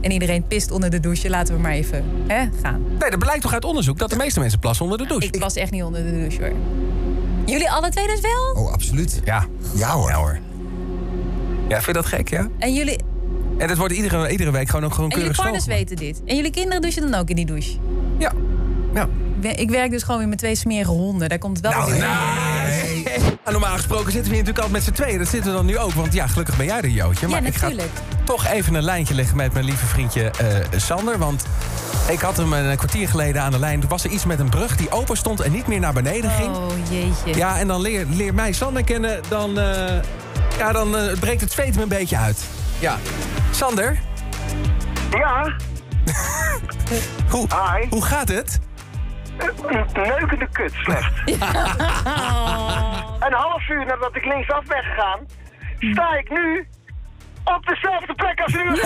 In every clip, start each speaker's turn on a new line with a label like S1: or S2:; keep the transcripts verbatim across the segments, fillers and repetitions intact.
S1: En iedereen pist onder de douche. Laten we maar even hè, gaan.
S2: Nee, dat blijkt toch uit onderzoek dat de meeste mensen plassen onder de douche?
S1: Ik plas echt niet onder de douche, hoor. Jullie alle twee dus wel?
S3: Oh, absoluut.
S2: Ja.
S3: Ja hoor.
S2: Ja hoor. Ja, vind je dat gek, ja?
S1: En jullie,
S2: En dat wordt iedere, iedere week gewoon ook gewoon
S1: en jullie
S2: keurig
S1: partners
S2: schoongemaakt.
S1: weten dit. En jullie kinderen douchen dan ook in die douche?
S2: Ja. Ja.
S1: Ik werk dus gewoon weer met twee smerige honden. Daar komt het wel
S2: Nou,
S1: weer.
S2: nee. Nou, normaal gesproken zitten we hier natuurlijk altijd met z'n tweeën. Dat zitten we dan nu ook, want ja, gelukkig ben jij er, Jootje. Maar
S1: Ja,
S2: ik ga
S1: natuurlijk.
S2: toch even een lijntje leggen met mijn lieve vriendje uh, Sander. Want ik had hem een kwartier geleden aan de lijn. Toen was er iets met een brug die open stond en niet meer naar beneden ging.
S1: Oh, jeetje.
S2: Ja, en dan leer, leer mij Sander kennen. Dan, uh, ja, dan uh, breekt het zweet me een beetje uit. Ja. Sander?
S4: Ja?
S2: hoe,
S4: Hi.
S2: hoe gaat het?
S4: Een neukende kut, slecht. Een half uur nadat ik linksaf ben gegaan, sta ik nu op dezelfde plek als nu.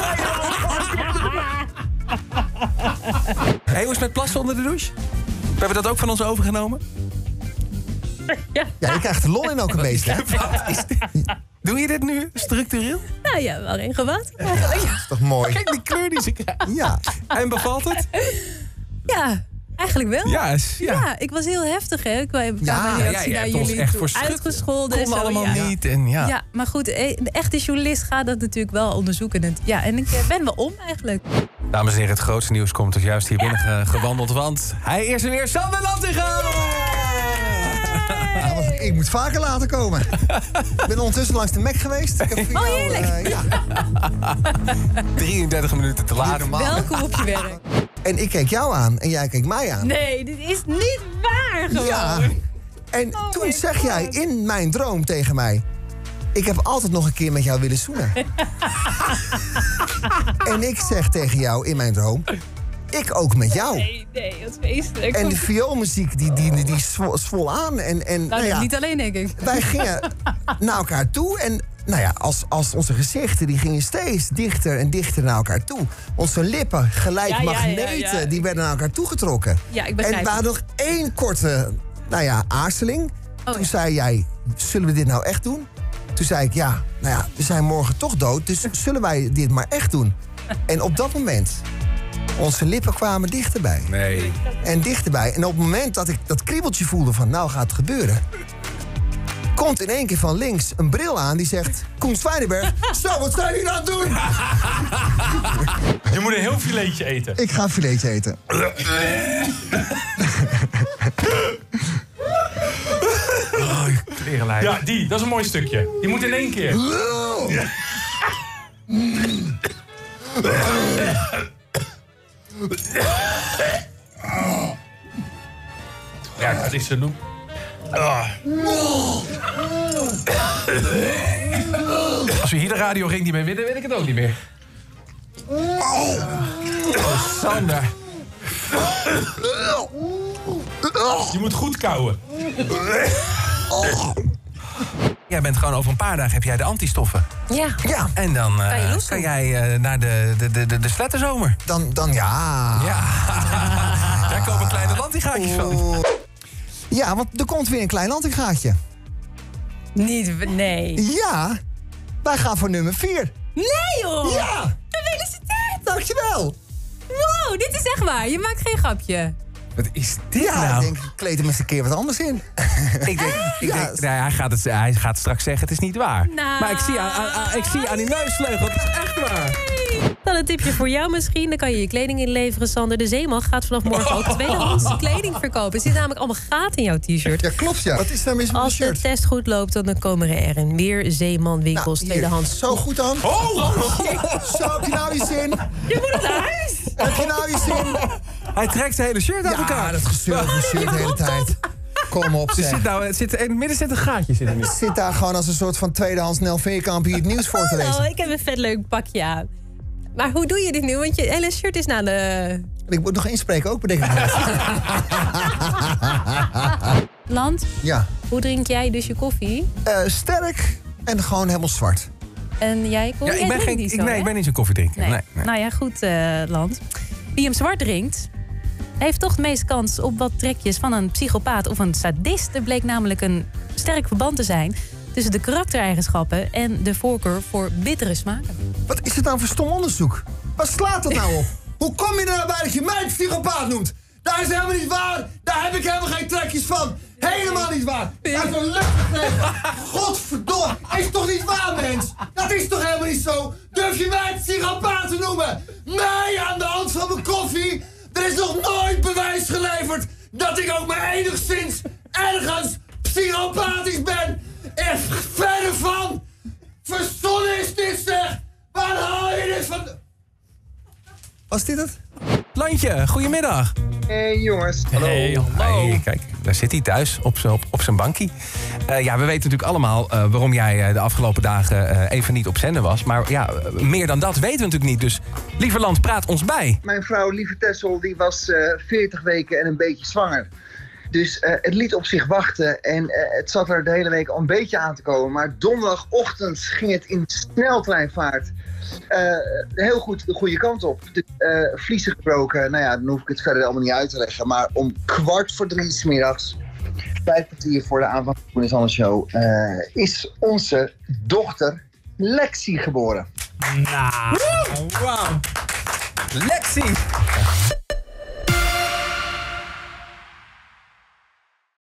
S2: Hé, hey, hoe is het met plassen onder de douche? We hebben dat ook van ons overgenomen.
S1: Ja.
S3: Ja, je krijgt er lol in ook een beetje. Hè?
S2: Wat is dit? Doe je dit nu structureel?
S1: Nou ja, wel regelmatig.
S3: Dat is toch mooi?
S2: Kijk die kleur die ze krijgt.
S3: Ja.
S2: En bevalt het?
S1: Ja, eigenlijk wel.
S2: Ja, is- ja.
S1: Ja, ik was heel heftig, hè. Ik kwam
S3: Ja,
S1: ja,
S2: ja,
S1: reactie
S2: je
S1: naar
S2: hebt ons
S1: jullie
S2: echt
S1: toe.
S2: voor schut.
S1: Uitgescholden. en
S2: Kon
S1: zo,
S2: allemaal
S1: ja.
S2: niet. En ja.
S1: Ja, maar goed, eh, de echte journalist gaat dat natuurlijk wel onderzoeken. En het- Ja, en ik eh, ben wel om eigenlijk.
S2: Dames en heren, het grootste nieuws komt dus juist hier binnen ge- gewandeld. Want hij is er weer, Sander Lantinga!
S3: Ja, want ik moet vaker laten komen. Ik ben ondertussen langs de Mac geweest. Ik heb voor
S1: Oh,
S3: jou,
S1: heerlijk.
S3: eh, ja,
S2: drieëntertig minuten te laat.
S3: normaal.
S1: Welkom op je werk.
S3: En ik keek jou aan en jij keek mij aan.
S1: Nee, dit is niet waar gewoon.
S3: Ja. En
S1: Oh,
S3: toen
S1: my
S3: zeg jij
S1: God.
S3: in mijn droom tegen mij... Ik heb altijd nog een keer met jou willen zoenen. En ik zeg tegen jou in mijn droom... Ik ook met jou.
S1: Nee, nee, dat is feestelijk.
S3: En de vioolmuziek die, die, die zwol, zwol aan. En, en,
S1: Nou,
S3: nou ja,
S1: niet alleen, denk ik.
S3: wij gingen naar elkaar toe. En nou ja, als, als onze gezichten die gingen steeds dichter en dichter naar elkaar toe. Onze lippen, gelijk
S1: Ja, ja, ja,
S3: magneten,
S1: ja.
S3: die werden naar elkaar toegetrokken.
S1: Ja, ik
S3: En
S1: begrijp
S3: we hadden nog één korte, nou ja, aarzeling.
S1: Oh,
S3: Toen
S1: ja.
S3: zei jij, zullen we dit nou echt doen? Toen zei ik, ja, nou ja, we zijn morgen toch dood. Dus zullen wij dit maar echt doen? En op dat moment, onze lippen kwamen dichterbij.
S2: Nee.
S3: En dichterbij. En op het moment dat ik dat kriebeltje voelde van, nou gaat het gebeuren... komt in één keer van links een bril aan die zegt... Koen Zwijnenberg, zo, wat zijn jullie aan het doen?
S5: Je moet een heel filetje eten.
S3: Ik ga een filetje eten.
S2: Klerenlijn.
S5: Ja, die. Dat is een mooi stukje. Die moet in één keer. Ja, dat is ze doen.
S2: Als we hier de radio ring niet mee winnen, weet ik het ook niet meer. Oh, Sander.
S5: Je moet goed kauwen.
S2: Jij bent gewoon over een paar dagen heb jij de antistoffen.
S1: Ja.
S3: Ja,
S2: En dan eh,
S1: Kan je loesoe?
S2: kan jij eh, naar de, de, de, de, de sletterzomer.
S3: dan, dan ja.
S2: Ja. Daar komen kleine lantigaatjes van.
S3: Oh. Ja, want er komt weer een klein landingaatje.
S1: Niet, nee.
S3: Ja, wij gaan voor nummer vier.
S1: Nee, joh!
S3: Ja,
S1: Gefeliciteerd!
S3: dankjewel.
S1: Wow, dit is echt waar. Je maakt geen grapje.
S2: Wat is dit
S3: Ja,
S2: nou?
S3: ik denk, ik kleed hem eens een keer wat anders in.
S2: Ik denk, ik
S3: Ja.
S2: denk nee, hij, gaat het, hij gaat straks zeggen, het is niet waar.
S1: Nou.
S2: Maar ik zie, aan, aan- aan- ik zie aan die neusvleugel, het is echt waar.
S6: Dan een tipje voor jou misschien. Dan kan je je kleding inleveren, Sander. De Zeeman gaat vanaf morgen ook tweedehands kleding verkopen. Er zitten namelijk allemaal gaten in jouw t-shirt.
S3: Ja, klopt ja. Wat is daar mis met mijn
S6: Als de
S3: shirt?
S6: test goed loopt, dan komen er er weer Zeemanwinkels
S3: Nou, hier.
S6: tweedehands.
S3: Zo goed dan.
S5: Oh!
S3: Zo, heb je nou je zin?
S1: Je moet naar huis!
S3: Heb je nou je zin?
S2: Hij trekt zijn hele shirt uit
S3: Ja,
S2: elkaar.
S3: dat gezeurt mijn shirt de hele tijd. Kom op,
S2: Er
S3: zeg.
S2: zit nou, het zit, in het midden zit een gaatje. Zit er nu.
S3: Zit daar gewoon als een soort van tweedehands Nel Veerkamp hier het nieuws voor te
S6: Oh,
S3: lezen.
S6: ik heb een vet leuk pakje aan. Maar hoe doe je dit nu? Want je hele shirt is naar de...
S3: En ik moet nog inspreken ook, bedenk ik me.
S1: Land,
S3: Ja.
S6: Hoe drink jij dus je koffie?
S3: Eh, sterk en gewoon helemaal zwart.
S6: En jij, Koen?
S2: Ja,
S6: Jij
S2: ik ben
S6: drinkt
S2: geen,
S6: niet
S2: ik,
S6: zo,
S2: nee,
S6: hè?
S2: ik ben niet zo'n koffiedrinker.
S6: Nee.
S2: Nee, nee.
S6: Nou ja, goed, eh, Land. Wie hem zwart drinkt, heeft toch de meeste kans op wat trekjes van een psychopaat of een sadist. Er bleek namelijk een sterk verband te zijn tussen de karaktereigenschappen en de voorkeur voor bittere smaken.
S3: Wat is het nou voor stom onderzoek? Waar slaat dat nou op? Hoe kom je er nou bij dat je mij een psychopaat noemt? Dat is helemaal niet waar. Daar heb ik helemaal geen trekjes van. Helemaal niet waar. Dat is een luchtgegeven. Godverdomme. Is toch niet waar, mens? Dat is toch helemaal niet zo? Durf je mij een psychopaat te noemen? Mij aan de hand van mijn koffie? Er is nog nooit bewijs geleverd dat ik ook maar enigszins ergens psychopathisch ben. En verder van. Verzonnen is dit, zeg. Waar haal je dit van? Was dit het?
S2: Landje, goedemiddag.
S7: Hey jongens.
S2: Hallo. Hey, hey, kijk, daar zit hij thuis op, z'n- op, op zijn bankie. Uh, ja, we weten natuurlijk allemaal uh, waarom jij uh, de afgelopen dagen uh, even niet op zender was. Maar ja, uh, meer dan dat weten we natuurlijk niet. Dus Lieverland, praat ons bij.
S7: Mijn vrouw Lieve Tessel die was uh, veertig weken en een beetje zwanger. Dus uh, het liet op zich wachten en uh, het zat er de hele week al een beetje aan te komen. Maar donderdagochtend ging het in sneltreinvaart uh, heel goed de goede kant op. Dus, uh, vliezen gebroken, nou ja, dan hoef ik het verder allemaal niet uit te leggen. Maar om kwart voor drie 's middags, vijf kwartier voor de aanvang van de Koen is Anders show, uh, is onze dochter Lexi geboren.
S2: Nou, wauw. Lexi!